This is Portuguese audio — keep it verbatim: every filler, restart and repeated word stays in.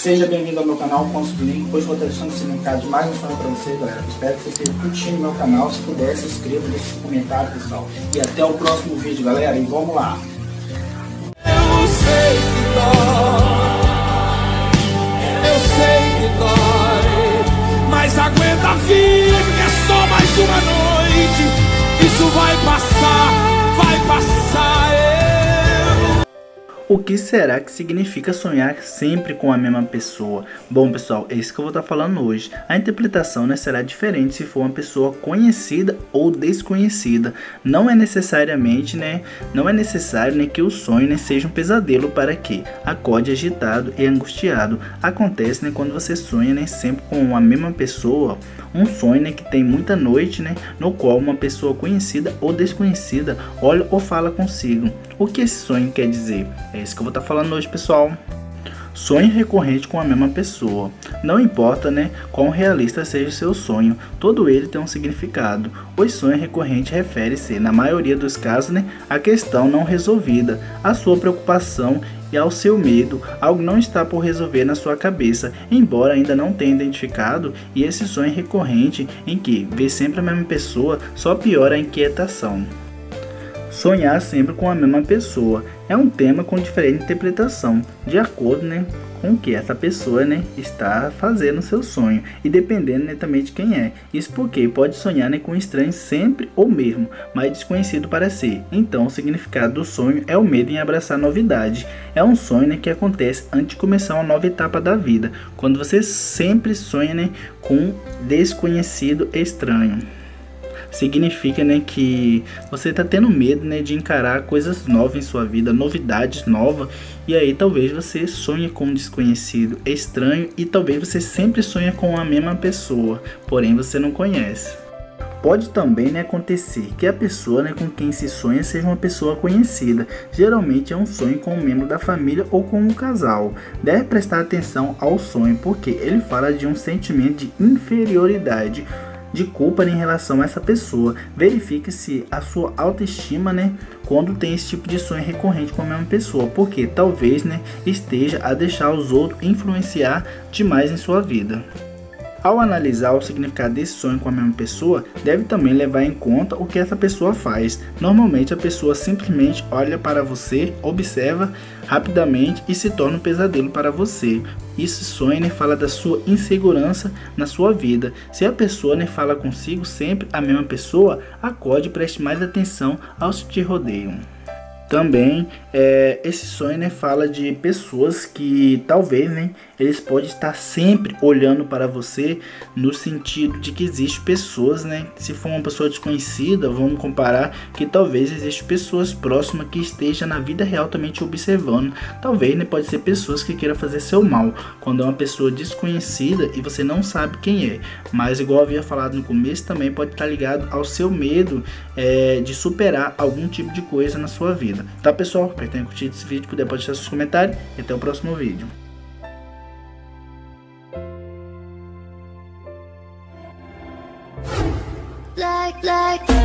Seja bem-vindo ao meu canal Contos do Link. Hoje vou estar deixando esse linkado mais um sonho pra você, galera. Espero que você esteja curtindo meu canal. Se puder, se inscreva, deixe seu comentário, pessoal. E até o próximo vídeo, galera. E vamos lá. Eu sei que dói, eu sei que dói, mas aguenta firme, é só mais uma noite. Isso vai passar, vai passar. Eu... O que será que significa sonhar sempre com a mesma pessoa? Bom, pessoal, é isso que eu vou estar falando hoje. A interpretação, né, será diferente se for uma pessoa conhecida ou desconhecida. Não é necessariamente, né, não é necessário, né, que o sonho, né, seja um pesadelo para que acorde agitado e angustiado. Acontece, né, quando você sonha, né, sempre com a mesma pessoa, um sonho, né, que tem muita noite, né, no qual uma pessoa conhecida ou desconhecida olha ou fala consigo. O que esse sonho quer dizer? É isso que eu vou estar falando hoje, pessoal. Sonho recorrente com a mesma pessoa. Não importa, né, quão realista seja o seu sonho, todo ele tem um significado. O sonho recorrente refere-se, na maioria dos casos, né, à questão não resolvida, à sua preocupação e ao seu medo. Algo não está por resolver na sua cabeça, embora ainda não tenha identificado, e esse sonho recorrente em que vê sempre a mesma pessoa só piora a inquietação. Sonhar sempre com a mesma pessoa é um tema com diferente interpretação, de acordo, né, com o que essa pessoa, né, está fazendo no seu sonho, e dependendo, né, também de quem é. Isso porque pode sonhar, né, com um estranho sempre ou mesmo, mas desconhecido para si. Então o significado do sonho é o medo em abraçar novidade. É um sonho, né, que acontece antes de começar uma nova etapa da vida, quando você sempre sonha, né, com um desconhecido estranho. Significa, né, que você está tendo medo, né, de encarar coisas novas em sua vida, novidades novas, e aí talvez você sonhe com um desconhecido estranho, e talvez você sempre sonhe com a mesma pessoa, porém você não conhece. Pode também, né, acontecer que a pessoa, né, com quem se sonha seja uma pessoa conhecida. Geralmente é um sonho com um membro da família ou com um casal. Deve prestar atenção ao sonho, porque ele fala de um sentimento de inferioridade, de culpa em relação a essa pessoa. Verifique se a sua autoestima, né, quando tem esse tipo de sonho recorrente com a mesma pessoa, porque talvez, né, esteja a deixar os outros influenciar demais em sua vida. Ao analisar o significado desse sonho com a mesma pessoa, deve também levar em conta o que essa pessoa faz. Normalmente a pessoa simplesmente olha para você, observa rapidamente e se torna um pesadelo para você. Esse sonho, né, fala da sua insegurança na sua vida. Se a pessoa, né, fala consigo sempre a mesma pessoa, acorde e preste mais atenção aos que te rodeiam. Também é, esse sonho, né, fala de pessoas que talvez, né, eles podem estar sempre olhando para você, no sentido de que existe pessoas, né, se for uma pessoa desconhecida, vamos comparar que talvez existe pessoas próximas que estejam na vida real também te observando. Talvez, né, pode ser pessoas que queiram fazer seu mal, quando é uma pessoa desconhecida e você não sabe quem é. Mas igual eu havia falado no começo, também pode estar ligado ao seu medo é, de superar algum tipo de coisa na sua vida. Tá, pessoal? Espero que tenham curtido esse vídeo, puder deixar seus comentários e até o próximo vídeo. Like, like